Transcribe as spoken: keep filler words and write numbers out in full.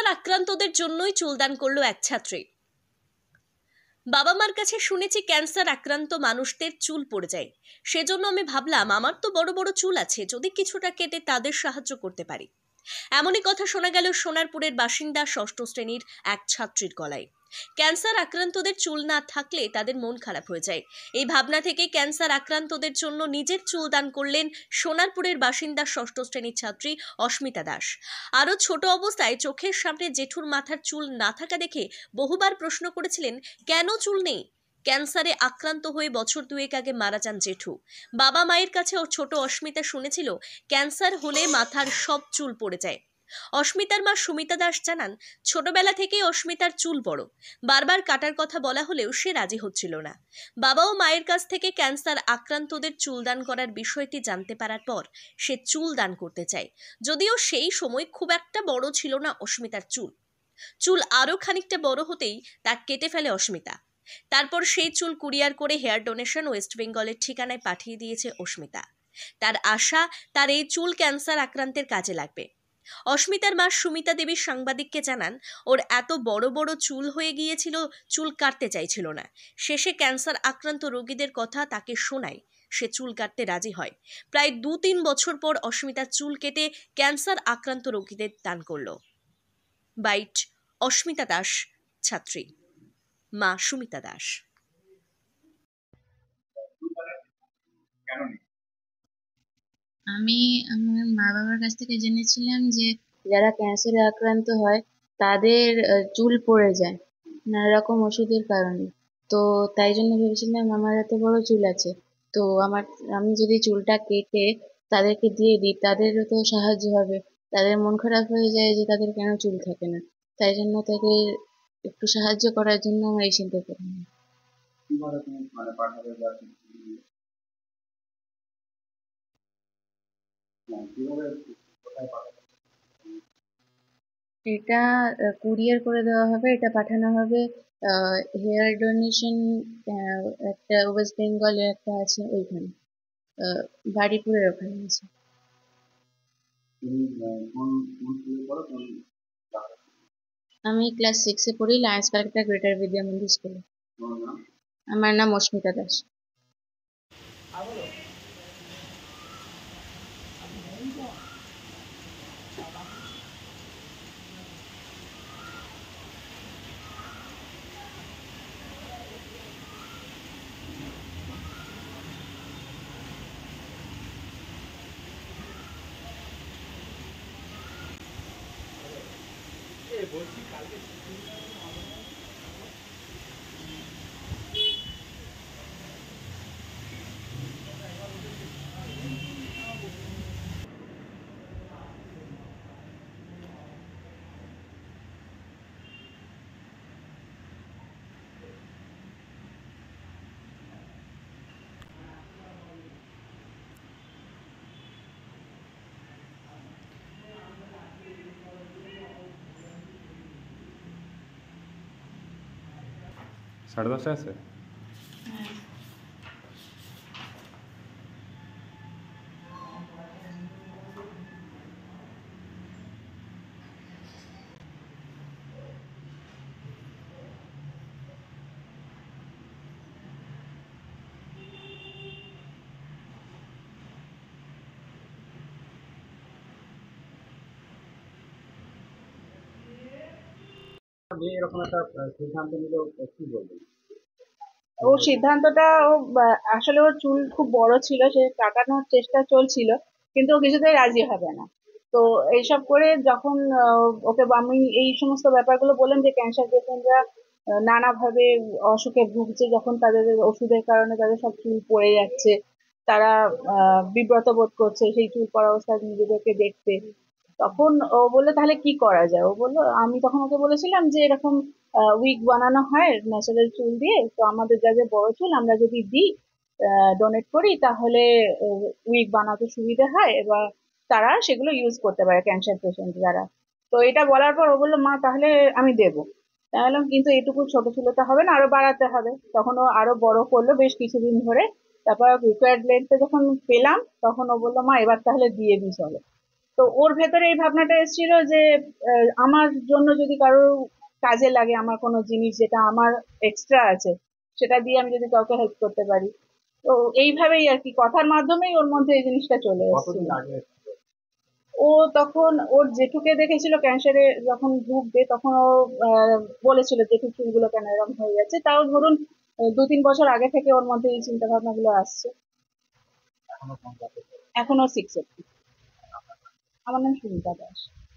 আক্রান্তদের জন্যই চুলদান করলো এক ছাত্রী। বাবা মার কাছে শুনেছি ক্যান্সার আক্রান্ত মানুষদের চুল পড়ে যায়, সেজন্য আমি ভাবলাম আমার তো বড় বড় চুল আছে, যদি কিছুটা কেটে তাদের সাহায্য করতে পারি। এমনই কথা শোনা গেল সোনারপুরের বাসিন্দা ষষ্ঠ শ্রেণীর এক ছাত্রীর গলায়। ক্যান্সার আক্রান্তদের চুল না থাকলে তাদের মন খারাপ হয়ে যায়। এই ভাবনা থেকে ক্যান্সার আক্রান্তদের জন্য নিজের চুল দান করলেন সোনারপুরের বাসিন্দা ষষ্ঠ শ্রেণীর ছাত্রী অস্মিতা দাস। আরও ছোট অবস্থায় চোখের সামনে জেঠুর মাথার চুল না থাকা দেখে বহুবার প্রশ্ন করেছিলেন, কেন চুল নেই? ক্যান্সারে আক্রান্ত হয়ে বছর দুয়েক আগে মারা যান জেঠু। বাবা মায়ের কাছে ও ছোট অস্মিতা শুনেছিল ক্যান্সার হলে মাথার সব চুল পড়ে যায়। অস্মিতার মা সুমিতা দাস জানান, ছোটবেলা থেকেই অস্মিতার চুল বড়, বারবার কাটার কথা বলা হলেও সে রাজি হচ্ছিল না। বাবা ও মায়ের কাছ থেকে ক্যান্সার আক্রান্তদের চুল দান করার বিষয়টি জানতে পারার পর সে চুল দান করতে চায়। যদিও সেই সময় খুব একটা বড় ছিল না অস্মিতার চুল। চুল আরও খানিকটা বড় হতেই তা কেটে ফেলে অস্মিতা। তারপর সেই চুল কুরিয়ার করে হেয়ার ডোনেশন ওয়েস্ট বেঙ্গলের ঠিকানায় পাঠিয়ে দিয়েছে অস্মিতা। তার আশা তার এই চুল ক্যান্সার আক্রান্তের কাজে লাগবে। অস্মিতার মা সুমিতা দেবী সাংবাদিককে জানান, ওর এত বড় বড় চুল হয়ে গিয়েছিল, চুল কাটতে চাইছিল না। শেষে ক্যান্সার আক্রান্ত রোগীদের কথা তাকে শোনায়, সে চুল কাটতে রাজি হয়। প্রায় দু তিন বছর পর অস্মিতার চুল কেটে ক্যান্সার আক্রান্ত রোগীদের দান করল। বাইট অস্মিতা দাস, ছাত্রী, মা সুমিতা দাস। আমি আমার মা বাবার কাছ থেকে জেনেছিলাম যে যারা ক্যান্সারে আক্রান্ত হয় তাদের চুল পড়ে যায় নানা রকম ওষুধের কারণে। তো তাই জন্য ভেবেছিলাম আমার এত বড় চুল আছে, তো আমার আমি যদি চুলটা কেটে তাদেরকে দিয়ে দিই তাদেরও তো সাহায্য হবে। তাদের মন খারাপ হয়ে যায় যে তাদের কেন চুল থাকে না, তাই জন্য তাদের একটু সাহায্য করার জন্য আমার এই চিন্তা করলাম। এটা কুরিয়ার করে দেওয়া হবে, এটা পাঠানো হবে হেয়ার ডোনেশন, একটা ওয়েস্ট বেঙ্গলে একটা আছে ওইখানে, বাড়িপুরের ওখানে আছে। আমি ক্লাস সিক্সে পড়ি, লায়ন্স কালেক্টর গ্রেটার বিদ্যামন্দির স্কুলে। আমার নাম অস্মিতা দাস। সাড়ে দশটা আছে। এরকম একটা সিদ্ধান্ত নিল, কি বলবেন? ও সিদ্ধান্তটা ও আসলে ওর চুল খুব বড় ছিল, সে কাটানোর চেষ্টা চলছিল, কিন্তু ও কিছুতেই রাজি হবে না। তো এইসব করে যখন ওকে আমি এই সমস্ত ব্যাপারগুলো বললাম যে ক্যান্সার পেশেন্টরা নানাভাবে অসুখে ভুগছে, যখন তাদের ওষুধের কারণে তাদের সব চুল পড়ে যাচ্ছে, তারা আহ বিব্রত বোধ করছে সেই চুল পড়া অবস্থায় নিজেদেরকে দেখতে, তখন ও বললো তাহলে কি করা যায়। ও বললো, আমি তখন ওকে বলেছিলাম যে এরকম উইগ বানানো হয় ন্যাচারাল চুল দিয়ে, তো আমাদের যাদের বড় চুল আমরা যদি দিই, ডোনেট করি, তাহলে উইগ বানাতে সুবিধা হয়, এবার তারা সেগুলো ইউজ করতে পারে ক্যান্সার পেশেন্ট যারা। তো এটা বলার পর ও বললো, মা তাহলে আমি দেবো। তাহলে কিন্তু এটুকু ছোট চুলটা হবে না, আরো বাড়াতে হবে। তখন ও আরো বড় করলো বেশ কিছুদিন ধরে, তারপর রিকোয়ার্ড লেন্থে যখন পেলাম তখন ও বললো, মা এবার তাহলে দিয়ে দিই চলো। তো ওর ভেতরে এই ভাবনাটা এসেছিল যে আহ, আমার জন্য যদি কারো কাজে লাগে, আমার কোনো জিনিস যেটা আমার এক্সট্রা আছে সেটা দিয়ে আমি যদি কাউকে হেল্প করতে পারি। তো এইভাবেই আর কি, কথার মাধ্যমেই ওর মধ্যে এই জিনিসটা চলে এসেছিল। কতদিন আগে ও তখন ওর জেঠুকে দেখেছিল ক্যান্সারে যখন ভুগবে, তখন ও আহ, বলেছিল জেঠুর চুলগুলো কেন এরকম হয়ে যাচ্ছে। তাও ধরুন আহ, দু তিন বছর আগে থেকে ওর মধ্যে এই চিন্তা ভাবনা গুলো আসছে। এখনো কোন ক্লাসে? এখনো সিক্স। আমার নাম সুনিতা দাস।